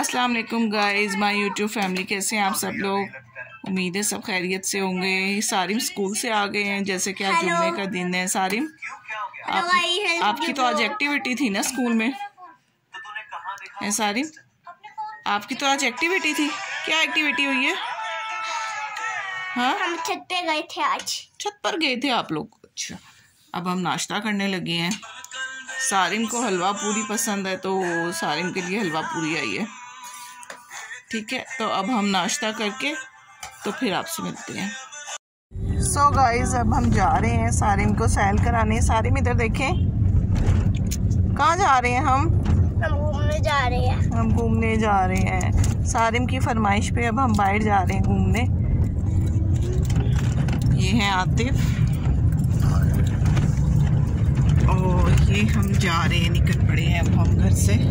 अस्सलाम वालेकुम guys, my YouTube family. कैसे हैं आप सब लोग? उम्मीद है सब खैरियत से होंगे। सारिम स्कूल से आ गए हैं, जैसे कि आज जुम्मे का दिन है। सारिम, आपकी तो आज एक्टिविटी थी ना स्कूल में? है सारिम, आपकी तो आज एक्टिविटी थी। क्या एक्टिविटी हुई है? हाँ, हम छत पे गए थे आज। छत पर गए थे आप लोग? अच्छा, अब हम नाश्ता करने लगे हैं। सारिम को हलवा पूरी पसंद है, तो सारिम के लिए हलवा पूरी आई है। ठीक है, तो अब हम नाश्ता करके तो फिर आपसे मिलते हैं। सो गाइस, अब हम जा रहे हैं सारिम को सैर कराने। सारिम इधर देखें, कहाँ जा रहे हैं हम? घूमने जा रहे हैं। हम घूमने जा रहे हैं। सारिम की फरमाइश पे अब हम बाहर जा रहे हैं घूमने। ये हैं आतिफ और ये हम जा रहे हैं, निकल पड़े हैं अब हम घर से।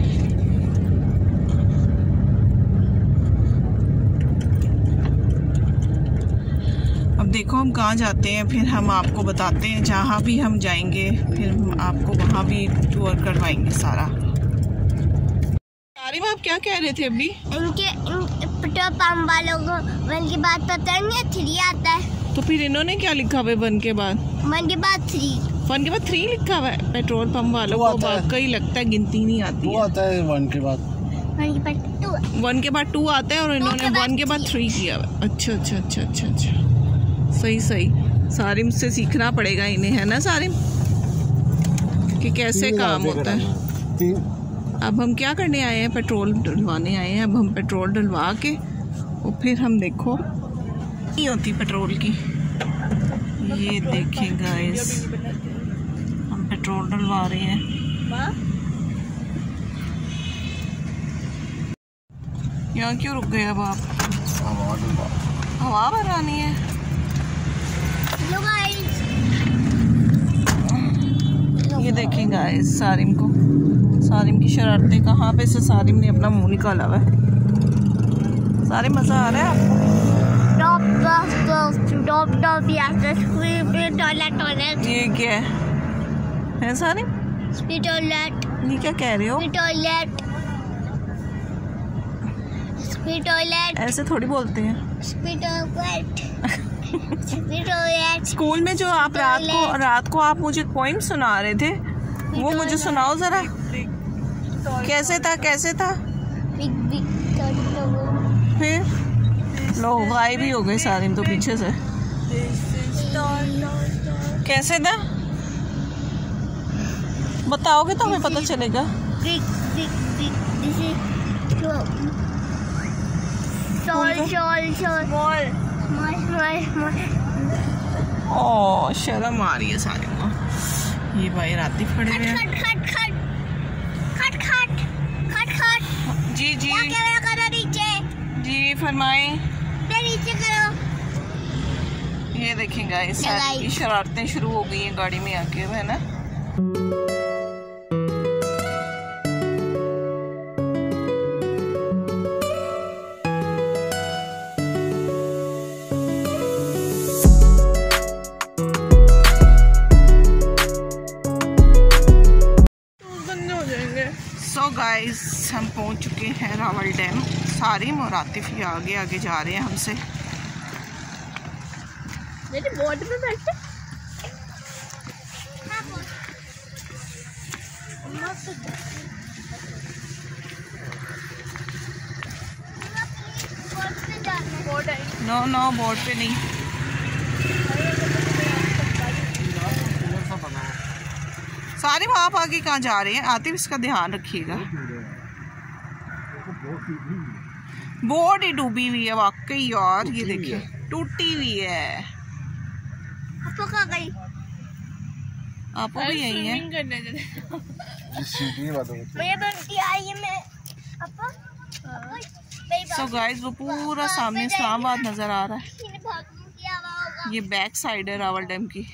अब देखो हम कहाँ जाते हैं, फिर हम आपको बताते हैं। जहाँ भी हम जाएंगे फिर हम आपको वहाँ भी टूर करवाएंगे सारा। सारिम, आप क्या कह रहे थे अभी? इनके पेट्रोल पंप वालों को 1 के बाद पता नहीं 3 आता है। तो फिर इन्होंने क्या लिखा हुआ है 1 के बाद? 1 के बाद 3। 1 के बाद 3 लिखा हुआ है। पेट्रोल पंप वालों को वाकई लगता है गिनती नहीं आती है। आता है 1 के बाद 1 के बाद 2। 1 के बाद 2 आता है और इन्होंने 1 के बाद 3 किया हुआ है। अच्छा अच्छा अच्छा अच्छा अच्छा, सही सही। सारिम से सीखना पड़ेगा इन्हें, है ना सारिम, कि कैसे काम होता है। अब हम क्या करने आए हैं? पेट्रोल डलवाने आए हैं। अब हम पेट्रोल डलवा के और फिर हम देखो नहीं होती पेट्रोल की। ये देखें गाइस, हम पेट्रोल डलवा रहे हैं। यहाँ क्यों रुक गए अब आप? हवा भरानी है। ये देखें गाइस सारिम को, सारिम की शरारतें। कहाँ पे से सारिम ने अपना मुंह निकाला हुआ है। सारिम, मजा आ रहा है आपको? ये क्या है सारिम? टॉयलेट। ये क्या कह रहे हो? टॉयलेट ऐसे थोड़ी बोलते हैं। स्कूल में जो आप रात को आप मुझे पोइम सुना रहे थे, वो मुझे सुनाओ जरा। कैसे था? फिर लो गायब भी हो गए सारिम तो पीछे से। कैसे था बताओगे तो हमें पता चलेगा। ओ, शर्म आ रही है सारिम को। ये भाई राती खड़े हुए हैं। जी जी जी, फरमाएं। नीचे करो। ये देखें गाइस, सारी शरारतें शुरू हो गई हैं गाड़ी में आके, है ना। सो गाइस, हम पहुंच चुके हैं रावल डैम। सारिम और आतिफ ये आगे आगे जा रहे हैं हमसे। बोट में बैठे नो बोट पे नहीं। सारिम, आप आगे कहाँ जा रहे हैं? आतिफ, इसका ध्यान रखिएगा। बोट ही डूबी हुई है वाकई यार। ये देखिए टूटी हुई है। आप भी यही है। सो गाइस, वो पूरा सामने इस्लामाबाद नजर आ रहा है। ये बैक साइड है रावल डैम की।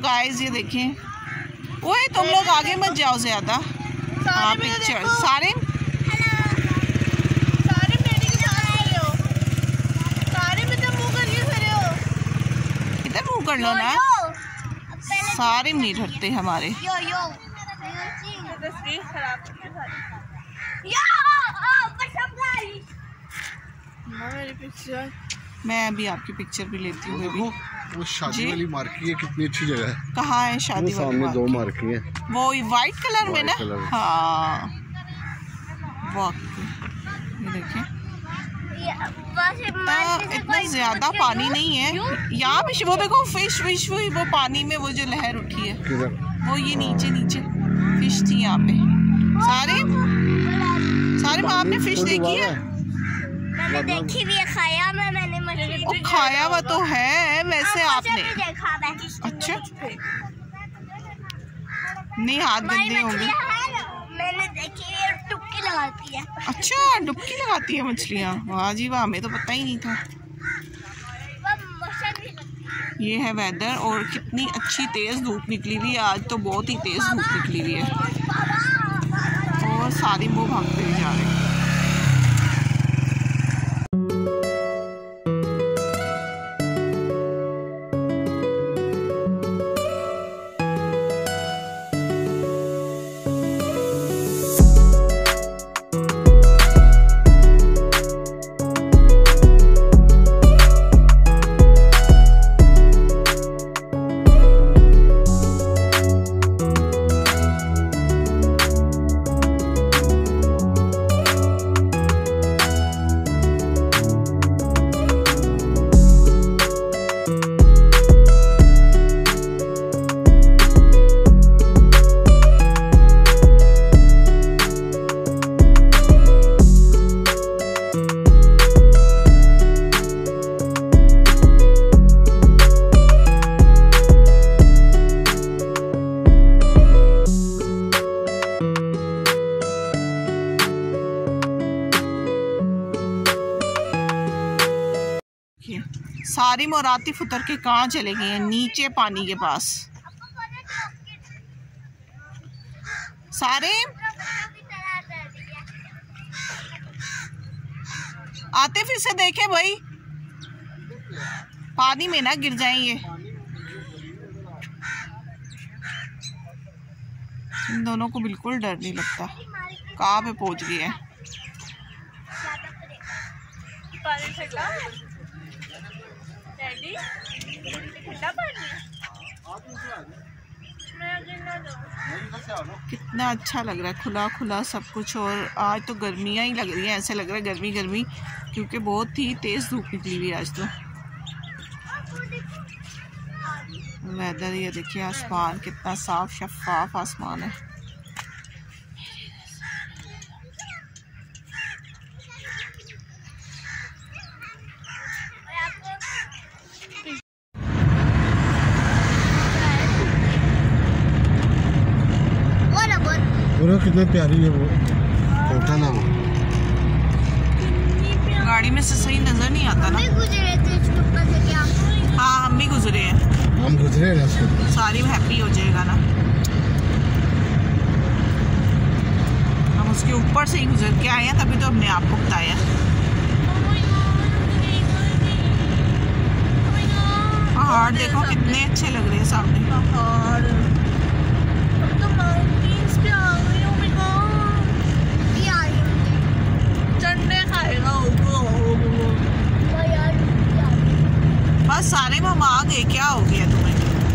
गाइस ये देखें, ओए तुम लोग आगे मत जाओ ज्यादा। हाँ पिक्चर सारे इधर मुँह कर लो ना, सारे नहीं डरते हमारे। मैं अभी आपकी पिक्चर भी लेती हूँ बेबी। वो शादी वाली मार्की है, कितनी अच्छी जगह है। कहाँ है शादी वाली? सामने दो मार्की है, वो वाइट कलर में ना। हाँ वाह ये देखिए, इतना ज्यादा पानी नहीं है यहाँ पे। वो देखो फिश फिश, वो पानी में वो जो लहर उठी है वो ये नीचे नीचे फिश थी यहाँ पे। सारे आपने फिश देखी है? मैंने देखी भी है, खाया मैंने मछली। वो खाया हुआ तो है वैसे आपने देखा है। अच्छा नहीं, हाथ गंदे होंगे। मैंने देखी है, डुबकी लगाती है। अच्छा डुबकी लगाती है मछलियाँ, वाह जी वाह, हमें तो पता ही नहीं था। ये है वेदर, और कितनी अच्छी तेज धूप निकली हुई है आज तो, बहुत ही तेज धूप निकली हुई है। और सारी वो भागते हुए जा रहे हैं। सारिम और आतिफ उतर के कहाँ चले गए हैं? नीचे पानी के पास। सारिम, आतिफ इसे देखे भाई, पानी में ना गिर जाएंगे। इन दोनों को बिल्कुल डर नहीं लगता। कहाँ पे पहुंच गए हैं? कितना अच्छा लग रहा है, खुला खुला सब कुछ। और आज तो गर्मियाँ ही लग रही हैं, ऐसे लग रहा है गर्मी गर्मी, क्योंकि बहुत ही तेज़ धूप निकली हुई है आज तो। वेदर ये देखिए, आसमान कितना साफ शफाफ आसमान है। कितना प्यारी है वो होटल है। वो गाड़ी में से सही नजर नहीं आता ना। गुजरे थे इसके ऊपर से क्या? हाँ हम भी गुजरे हैं, हम गुजरे हैं इसके ऊपर। सारी हैप्पी हो जाएगा ना, हम उसके ऊपर से ही गुजर के आए हैं, तभी तो हमने आपको बताया। पहाड़ देखो कितने अच्छे लग रहे हैं सामने। पहाड़ तो माउंटेन्स पे आ गए। ओ माय गॉड, ये आ रही चढ़ने खाएगा बस। सारे में हम आ गए, क्या हो गया तुम्हें?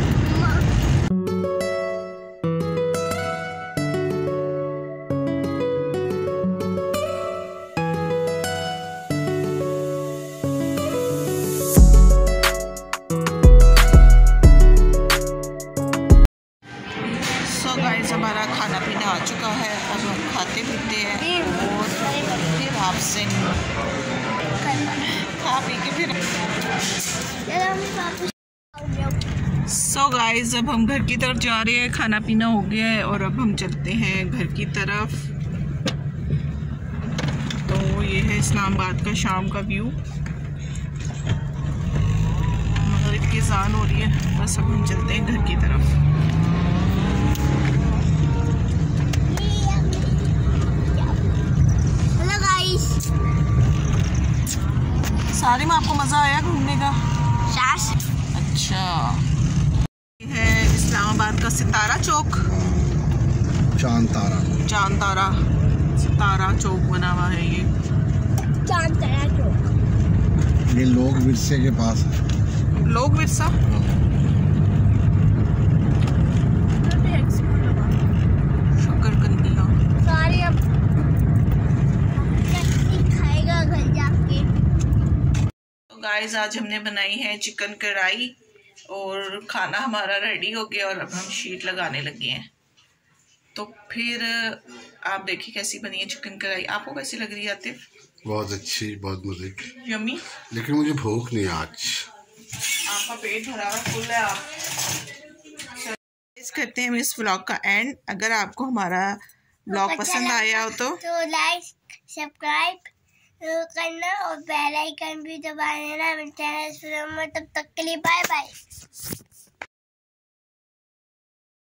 हमारा खाना पीना आ चुका है, अब हम खाते पीते हैं और फिर आपसे खा पी के फिर। सो गाइस अब हम घर की तरफ जा रहे हैं, खाना पीना हो गया है और अब हम चलते हैं घर की तरफ। तो ये है इस्लामाबाद का शाम का व्यू, मगर की अज़ान हो रही है, बस अब हम चलते हैं घर की तरफ। हेलो गाइस, सारिम आपको मज़ा आया घूमने का? अच्छा, ये है इस्लामाबाद का सितारा चौक, चांद तारा सितारा चौक बना हुआ है ये। चांद तारा चौक, ये लोग विरसे के पास है। लोग विरसा शकरकंदी। सारे अब खाएगा घर जाके। तो गाइस आज हमने बनाई है चिकन कढ़ाई और खाना हमारा रेडी हो गया और अब हम शीट लगाने लगे हैं। तो फिर आप देखिए कैसी बनी है चिकन कढ़ाई। आपको कैसी लग रही है आतिफ? बहुत अच्छी, बहुत मजे की। यम्मी। लेकिन मुझे भूख नहीं है आज। आपका पेट भरा हुआ फुल है। आप इस करते हैं इस व्लॉग का एंड। अगर आपको हमारा व्लॉग पसंद आया हो तो लाइक सब्सक्राइब करना और बेल आइकन भी दबा देना। तब तक के लिए बाय बाय।